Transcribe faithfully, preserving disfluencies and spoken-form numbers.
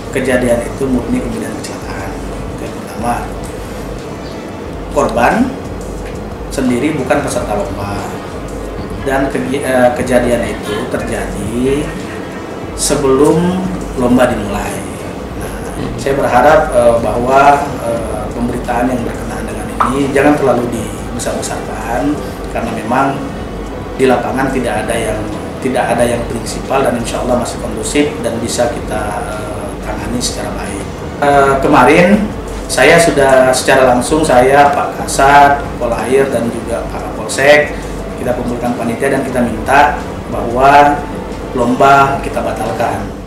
kejadian itu murni kemudian kecelakaan. Yang pertama, korban sendiri bukan peserta lomba, dan ke, eh, kejadian itu terjadi sebelum lomba dimulai. Nah, saya berharap eh, bahwa eh, pemberitaan yang berkenaan dengan ini jangan terlalu dibesar-besarkan, karena memang di lapangan tidak ada yang tidak ada yang prinsipal, dan insya Allah masih kondusif dan bisa kita eh, tangani secara baik. Eh, kemarin saya sudah secara langsung, saya Pak Kasat, Polair, dan juga Pak Kapolsek, kita kumpulkan panitia dan kita minta bahwa lomba kita batalkan.